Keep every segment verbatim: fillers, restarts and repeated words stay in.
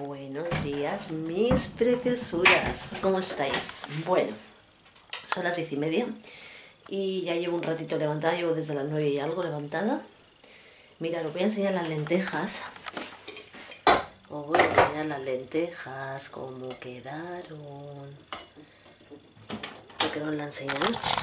Buenos días, mis preciosuras. ¿Cómo estáis? Bueno, son las diez y media y ya llevo un ratito levantada, llevo desde las nueve y algo levantada. Mirad, os voy a enseñar las lentejas. Os voy a enseñar las lentejas, cómo quedaron. Porque no os la enseñé anoche.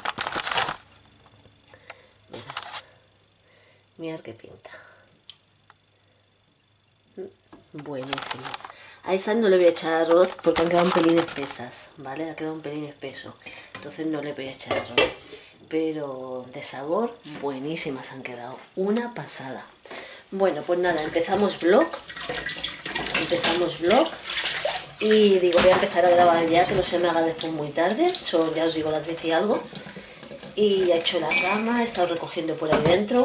Mirad, mirad qué pinta. Buenísimas. A esta no le voy a echar arroz porque han quedado un pelín espesas, ¿vale? Ha quedado un pelín espeso. Entonces no le voy a echar arroz. Pero de sabor, buenísimas han quedado. Una pasada. Bueno, pues nada, empezamos vlog. Empezamos vlog. Y digo, voy a empezar a grabar ya, que no se me haga después muy tarde. Son, ya os digo, las diez y algo. Y ya he hecho la cama, he estado recogiendo por ahí dentro.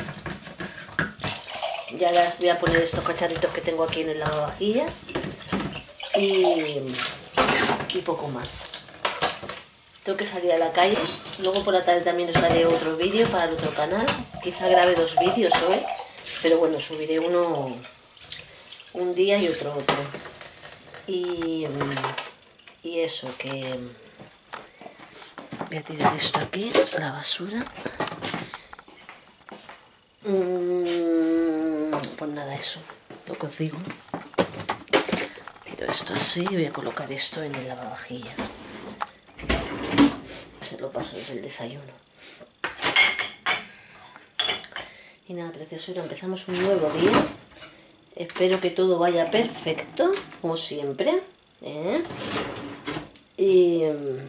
Ya las voy a poner estos cacharritos que tengo aquí en el lavavajillas y, y poco más. Tengo que salir a la calle, luego por la tarde también os haré otro vídeo para el otro canal. Quizá grabe dos vídeos hoy, pero bueno, subiré uno un día y otro otro. Y, y eso, que voy a tirar esto aquí, la basura. Pues nada, eso, lo que os digo. Tiro esto así y voy a colocar esto en el lavavajillas. Se lo paso desde el desayuno. Y nada, preciosura, empezamos un nuevo día. Espero que todo vaya perfecto, como siempre, ¿eh? Y...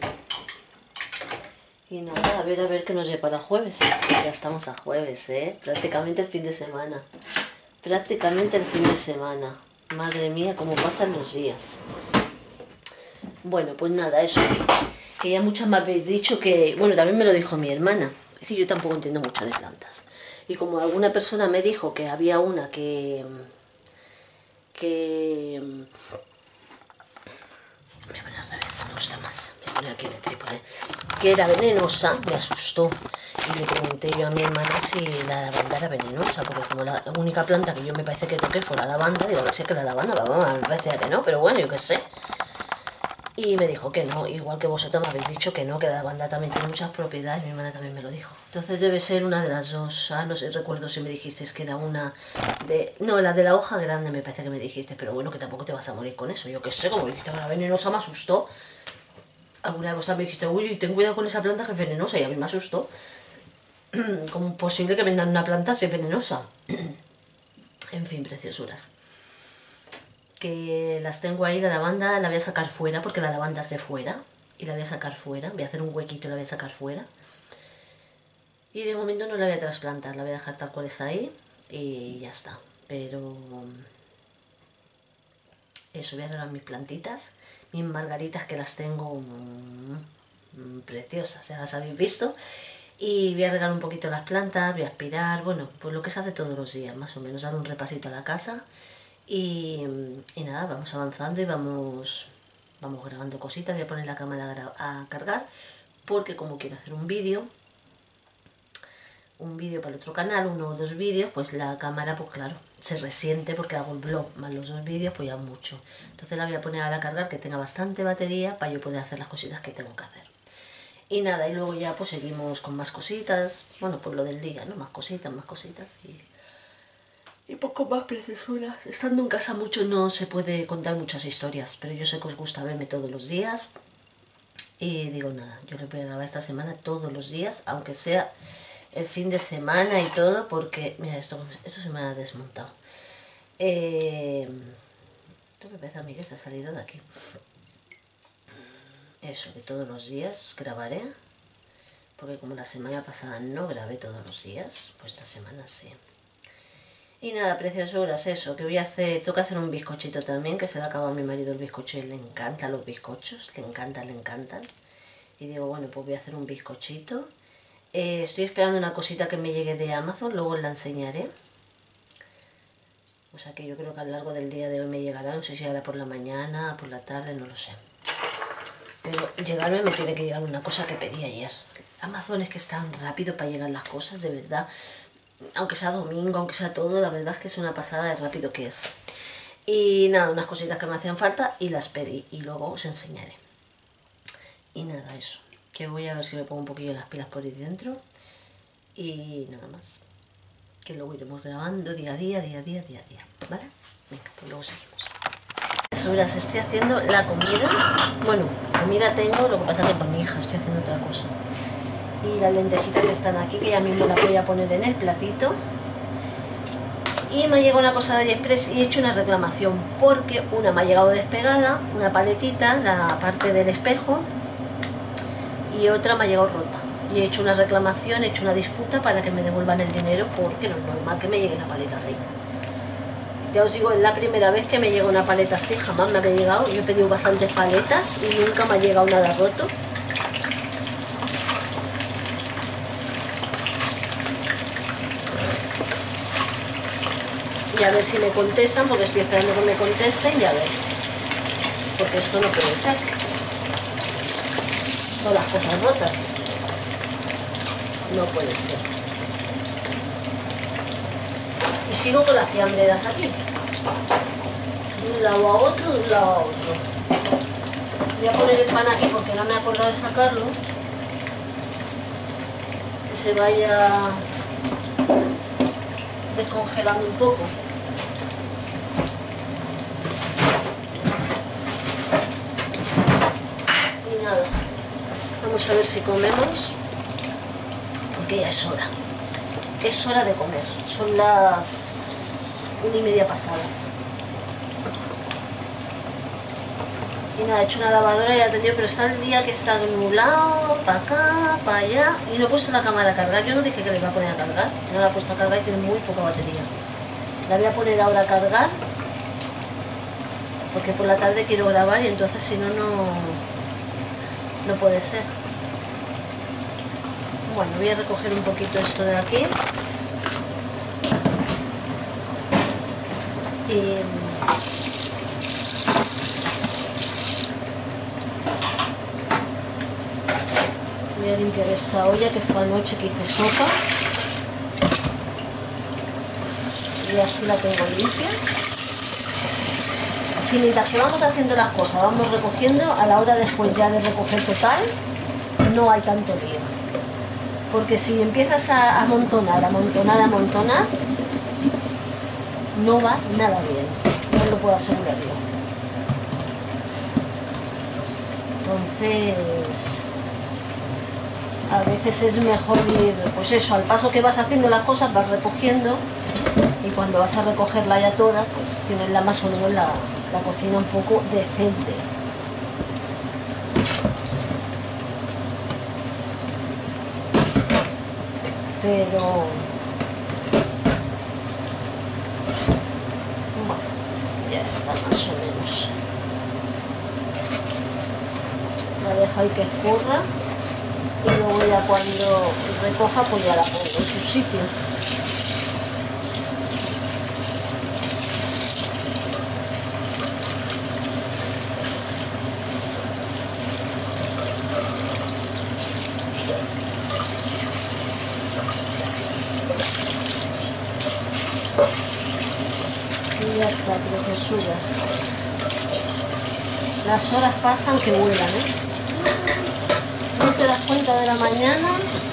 Y nada, a ver, a ver qué nos depara el jueves. Ya estamos a jueves, ¿eh? Prácticamente el fin de semana. Prácticamente el fin de semana. Madre mía, cómo pasan los días. Bueno, pues nada, eso. Que ya muchas me habéis dicho que... Bueno, también me lo dijo mi hermana. Es que yo tampoco entiendo mucho de plantas. Y como alguna persona me dijo que había una que... Que... Me voy a poner al revés, me gusta más. Me voy a poner aquí en el trípode. Que era venenosa, me asustó. Y le pregunté yo a mi hermana si la lavanda era venenosa, porque como la única planta que yo me parece que toqué fue la lavanda, digo, no sé que la lavanda, mamá, me parecía que no, pero bueno, yo qué sé. Y me dijo que no, igual que vosotros me habéis dicho que no, que la lavanda también tiene muchas propiedades, mi hermana también me lo dijo. Entonces debe ser una de las dos, ah, no sé, recuerdo si me dijisteis que era una de... No, la de la hoja grande me parece que me dijiste, pero bueno, que tampoco te vas a morir con eso, yo qué sé, como dijiste que era venenosa, me asustó. Alguna de vosotras me dijiste, uy, ten cuidado con esa planta que es venenosa, y a mí me asustó. ¿Cómo es posible que vendan una planta si es venenosa? En fin, preciosuras. Que las tengo ahí, la lavanda la voy a sacar fuera porque la lavanda es de fuera. Y la voy a sacar fuera, voy a hacer un huequito y la voy a sacar fuera. Y de momento no la voy a trasplantar, la voy a dejar tal cual está ahí y ya está. Pero... Eso, voy a regar mis plantitas, mis margaritas que las tengo mmm, preciosas, ya las habéis visto. Y voy a regar un poquito las plantas, voy a aspirar, bueno, pues lo que se hace todos los días, más o menos, dar un repasito a la casa. Y, y nada, vamos avanzando y vamos, vamos grabando cositas. Voy a poner la cámara a cargar, porque como quiero hacer un vídeo, un vídeo para el otro canal, uno o dos vídeos, pues la cámara, pues claro, se resiente porque hago el vlog más los dos vídeos, pues ya mucho. Entonces la voy a poner a la cargar, que tenga bastante batería para yo poder hacer las cositas que tengo que hacer. Y nada, y luego ya pues seguimos con más cositas, bueno, pues lo del día, ¿no? Más cositas, más cositas y, y poco más, preciosuras. Estando en casa mucho no se puede contar muchas historias, pero yo sé que os gusta verme todos los días. Y digo, nada, yo le voy a grabar esta semana todos los días, aunque sea el fin de semana y todo, porque, mira, esto, esto se me ha desmontado. Eh, esto me parece a mí que se ha salido de aquí. Eso, que todos los días grabaré, porque como la semana pasada no grabé todos los días, pues esta semana sí. Y nada, preciosuras, eso, que voy a hacer, tengo que hacer un bizcochito también, que se le acaba a mi marido el bizcocho y le encantan los bizcochos, le encantan, le encantan. Y digo, bueno, pues voy a hacer un bizcochito. Eh, estoy esperando una cosita que me llegue de Amazon, luego os la enseñaré. O sea que yo creo que a lo largo del día de hoy me llegará, no sé si ahora por la mañana, por la tarde, no lo sé. Pero llegarme me tiene que llegar una cosa que pedí ayer. Amazon es que es tan rápido para llegar las cosas, de verdad. Aunque sea domingo, aunque sea todo, la verdad es que es una pasada de rápido que es. Y nada, unas cositas que me hacían falta y las pedí y luego os enseñaré. Y nada, eso, que voy a ver si me pongo un poquillo las pilas por ahí dentro y nada más, que luego iremos grabando día a día, día a día, día a día, ¿vale? Venga, pues luego seguimos. Subiras, estoy haciendo la comida, bueno, comida tengo, lo que pasa que con mi hija estoy haciendo otra cosa. Y las lentejitas están aquí, que ya mismo las voy a poner en el platito. Y me ha llegado una cosa de AliExpress y he hecho una reclamación, porque una me ha llegado despegada, una paletita, la parte del espejo, y otra me ha llegado rota. Y he hecho una reclamación, he hecho una disputa para que me devuelvan el dinero, porque no es normal que me llegue la paleta así. Ya os digo, es la primera vez que me llega una paleta así, jamás me había llegado. Yo he pedido bastantes paletas y nunca me ha llegado nada roto. Y a ver si me contestan, porque estoy esperando que me contesten y a ver. Porque esto no puede ser. Todas las cosas rotas. No puede ser. Y sigo con las fiambreras aquí. De un lado a otro, de un lado a otro. Voy a poner el pan aquí porque no me he acordado de sacarlo. Que se vaya descongelando un poco. Y nada, vamos a ver si comemos, porque ya es hora. Es hora de comer. Son las una y media pasadas. Y nada, he hecho una lavadora y ya atendido, pero está el día que está nublado, para acá, para allá, y no he puesto la cámara a cargar. Yo no dije que le iba a poner a cargar, no la he puesto a cargar y tiene muy poca batería. La voy a poner ahora a cargar, porque por la tarde quiero grabar y entonces si no, no, no puede ser. Bueno, voy a recoger un poquito esto de aquí. Y voy a limpiar esta olla que fue anoche que hice sopa. Y así la tengo limpia. Así mientras que vamos haciendo las cosas, vamos recogiendo, a la hora después ya de recoger total, no hay tanto lío. Porque si empiezas a amontonar, amontonar, amontonar, no va nada bien. No lo puedo asegurar yo. Entonces, a veces es mejor ir, pues eso, al paso que vas haciendo las cosas, vas recogiendo, y cuando vas a recogerla ya toda, pues tienes la más o menos la, la cocina un poco decente. Pero bueno, ya está más o menos. La dejo ahí que escurra y luego ya cuando recoja pues ya la pongo en su sitio. Y ya está, preciosuras. Las horas pasan que vuelan, ¿eh? No te das cuenta de la mañana.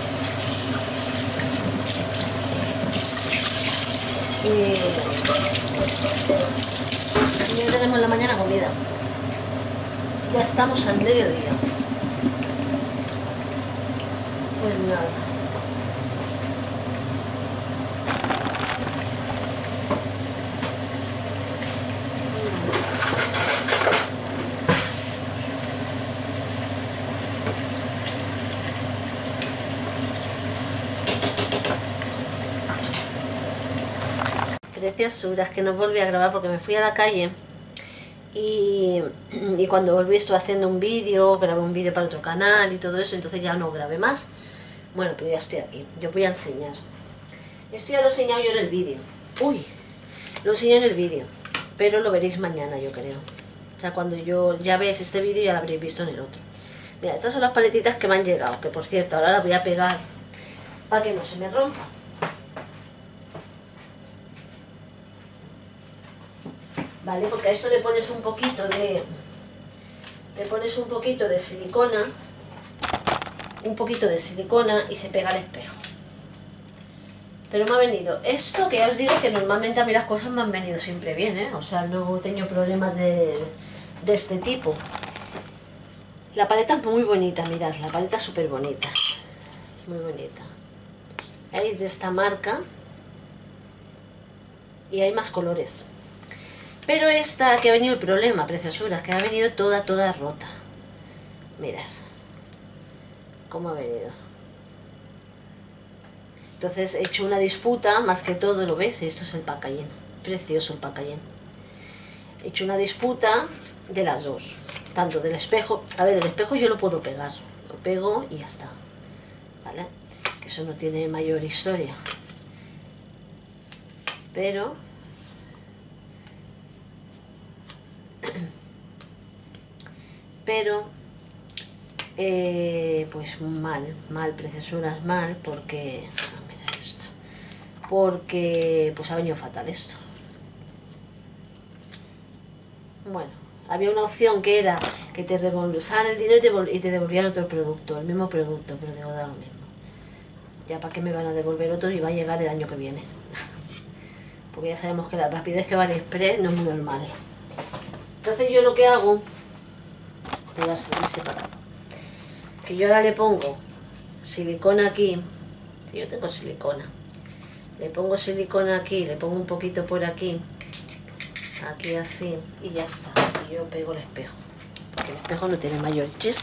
Y ya tenemos la mañana comida. Ya estamos al mediodía. Pues nada. Preciosuras, que no volví a grabar porque me fui a la calle y, y cuando volví estuve haciendo un vídeo, grabé un vídeo para otro canal y todo eso, entonces ya no grabé más. Bueno, pero ya estoy aquí, yo voy a enseñar. Esto ya lo he enseñado yo en el vídeo. Uy, lo enseñé en el vídeo, pero lo veréis mañana, yo creo. O sea, cuando yo ya veáis este vídeo ya lo habréis visto en el otro. Mira, estas son las paletitas que me han llegado, que por cierto, ahora las voy a pegar para que no se me rompa. ¿vale? Porque a esto le pones un poquito de... Le pones un poquito de silicona, un poquito de silicona y se pega al espejo. Pero me ha venido esto, que ya os digo que normalmente a mí las cosas me han venido siempre bien, ¿eh? O sea, no he tenido problemas de, de este tipo. La paleta es muy bonita, mirad, la paleta es súper bonita. Muy bonita. Es de esta marca. Y hay más colores. Pero esta, que ha venido el problema, preciosuras, que ha venido toda, toda rota. Mirad cómo ha venido. Entonces he hecho una disputa, más que todo, ¿lo ves? Esto es el packaging, precioso el packaging. He hecho una disputa de las dos, tanto del espejo. A ver, el espejo yo lo puedo pegar, lo pego y ya está, ¿vale? Que eso no tiene mayor historia. Pero pero eh, pues mal, mal, preciosuras, mal, porque ah, mira esto, porque pues ha venido fatal esto. Bueno, había una opción que era que te reembolsaran el dinero y te, y te devolvían otro producto, el mismo producto, pero digo, da lo mismo. Ya para qué me van a devolver otro y va a llegar el año que viene. Porque ya sabemos que la rapidez que va al Express no es muy normal. Entonces yo lo que hago, te voy a seguir separado, que yo ahora le pongo silicona aquí, si yo tengo silicona, le pongo silicona aquí, le pongo un poquito por aquí, aquí así, y ya está, y yo pego el espejo, porque el espejo no tiene mayor chiste.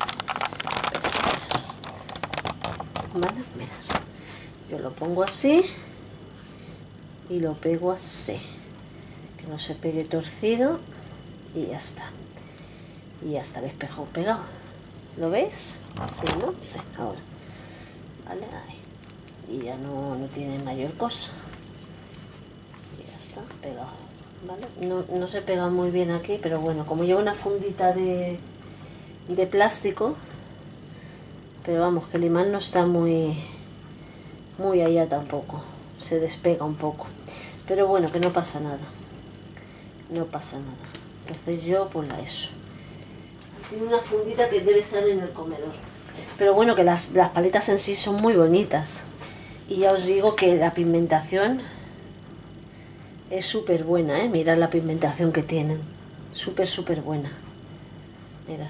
Vale, mirad, yo lo pongo así, y lo pego así, que no se pegue torcido, y ya está, y ya está el espejo pegado. ¿Lo veis? Sí, ¿no? Sí, ahora. Vale, ahí. Y ya no, no tiene mayor cosa. Y ya está, pegado. ¿Vale? No, no se pega muy bien aquí, pero bueno, como lleva una fundita de, de plástico, pero vamos, que el imán no está muy, muy allá tampoco. Se despega un poco. Pero bueno, que no pasa nada. No pasa nada. Entonces yo, pues la eso. Tiene una fundita que debe estar en el comedor. Pero bueno, que las, las paletas en sí son muy bonitas. Y ya os digo que la pigmentación es súper buena, ¿eh? Mirad la pigmentación que tienen. Súper, súper buena. Mirad.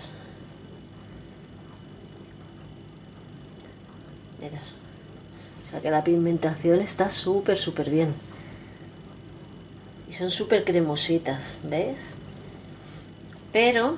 Mirad. O sea que la pigmentación está súper, súper bien. Y son súper cremositas, ¿ves? Pero...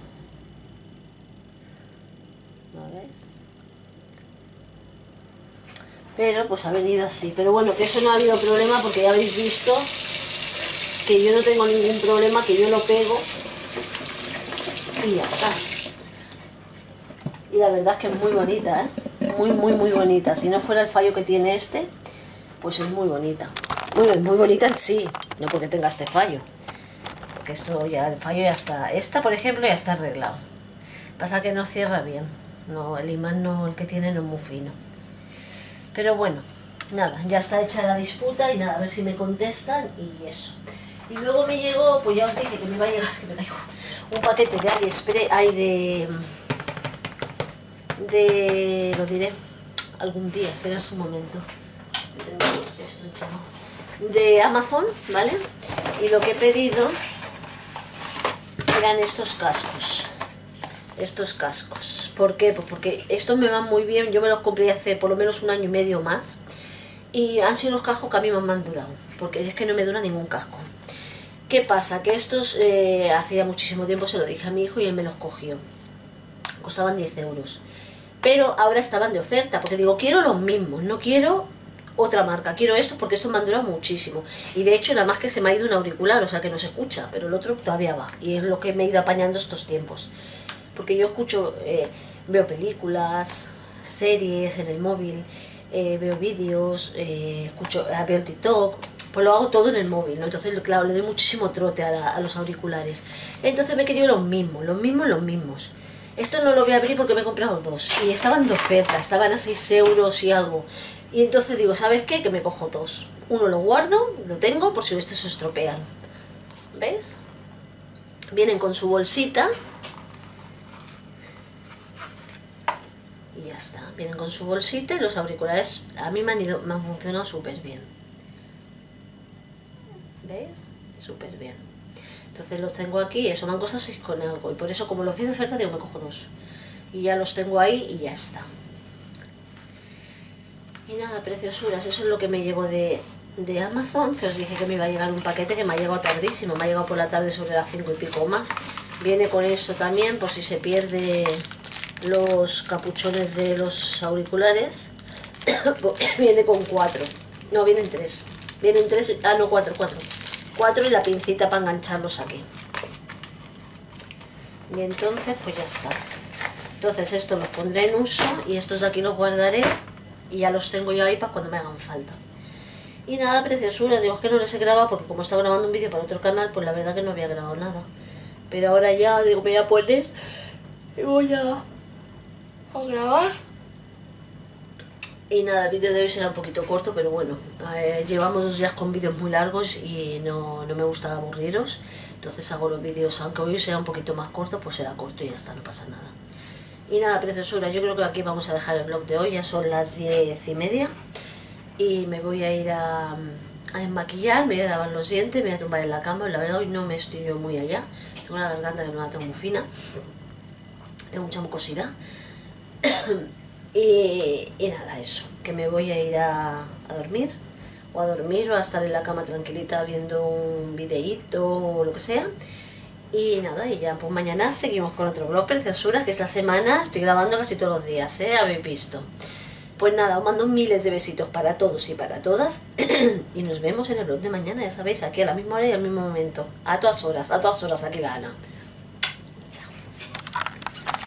pero pues ha venido así, pero bueno, que eso no ha habido problema porque ya habéis visto que yo no tengo ningún problema, que yo lo pego y ya está. Y la verdad es que es muy bonita, ¿eh? Muy, muy, muy bonita. Si no fuera el fallo que tiene este, pues es muy bonita. Bueno, es muy bonita en sí, no porque tenga este fallo, porque esto ya, el fallo ya está. Esta, por ejemplo, ya está arreglado. Pasa que no cierra bien, no, el imán no, el que tiene no es muy fino. Pero bueno, nada, ya está hecha la disputa y nada, a ver si me contestan y eso. Y luego me llegó, pues ya os dije que me iba a llegar, que me caigo, un paquete de AliExpress, hay de... de... lo diré algún día, esperad un momento. Esto, chamo, de Amazon, ¿vale? Y lo que he pedido eran estos cascos. Estos cascos. ¿Por qué? Pues porque estos me van muy bien. Yo me los compré hace por lo menos un año y medio más. Y han sido unos cascos que a mí me han durado. Porque es que no me dura ningún casco. ¿Qué pasa? Que estos eh, hacía muchísimo tiempo se lo dije a mi hijo y él me los cogió. Costaban diez euros. Pero ahora estaban de oferta. Porque digo, quiero los mismos. No quiero otra marca. Quiero estos porque estos me han durado muchísimo. Y de hecho nada más que se me ha ido un auricular. O sea que no se escucha. Pero el otro todavía va. Y es lo que me he ido apañando estos tiempos. Porque yo escucho, eh, veo películas, series en el móvil, eh, veo vídeos, eh, escucho, eh, veo el TikTok, pues lo hago todo en el móvil, ¿no? Entonces, claro, le doy muchísimo trote a, la, a los auriculares. Entonces me he querido los mismos, los mismos, los mismos. Esto no lo voy a abrir porque me he comprado dos y estaban de oferta, estaban a seis euros y algo. Y entonces digo, ¿sabes qué? Que me cojo dos. Uno lo guardo, lo tengo por si estos se estropean. ¿Ves? Vienen con su bolsita. Y ya está. Vienen con su bolsita y los auriculares a mí me han, ido, me han funcionado súper bien. ¿Veis? Súper bien. Entonces los tengo aquí y eso, me han costado seis con algo. Y por eso, como los vi de oferta, digo, me cojo dos. Y ya los tengo ahí y ya está. Y nada, preciosuras, eso es lo que me llegó de, de Amazon, que os dije que me iba a llegar un paquete que me ha llegado tardísimo, me ha llegado por la tarde sobre las cinco y pico más. Viene con eso también, por si se pierde los capuchones de los auriculares. Viene con cuatro, no, vienen tres. Vienen tres, ah no, cuatro, cuatro. Cuatro y la pincita para engancharlos aquí. Y entonces, pues ya está. Entonces estos los pondré en uso y estos de aquí los guardaré. Y ya los tengo yo ahí para cuando me hagan falta. Y nada, preciosuras, digo, es que no les he grabado porque como estaba grabando un vídeo para otro canal, pues la verdad que no había grabado nada. Pero ahora ya, digo, me voy a poner y voy a, a grabar. Y nada, el vídeo de hoy será un poquito corto, pero bueno, eh, llevamos dos días con vídeos muy largos y no, no me gusta aburriros. Entonces hago los vídeos, aunque hoy sea un poquito más corto, pues será corto y ya está, no pasa nada. Y nada, preciosura, yo creo que aquí vamos a dejar el vlog de hoy, ya son las diez y media. Y me voy a ir a, a enmaquillar, me voy a lavar los dientes, me voy a tumbar en la cama. La verdad hoy no me estoy yo muy allá, tengo una garganta que no la tengo muy fina, tengo mucha mucosidad. y, y nada, eso, que me voy a ir a, a dormir, o a dormir o a estar en la cama tranquilita viendo un videíto o lo que sea. Y nada, y ya pues mañana seguimos con otro vlog, preciosuras, que esta semana estoy grabando casi todos los días, ¿eh? Habéis visto. Pues nada, os mando miles de besitos para todos y para todas. Y nos vemos en el vlog de mañana, ya sabéis, aquí a la misma hora y al mismo momento. A todas horas, a todas horas, aquí gana.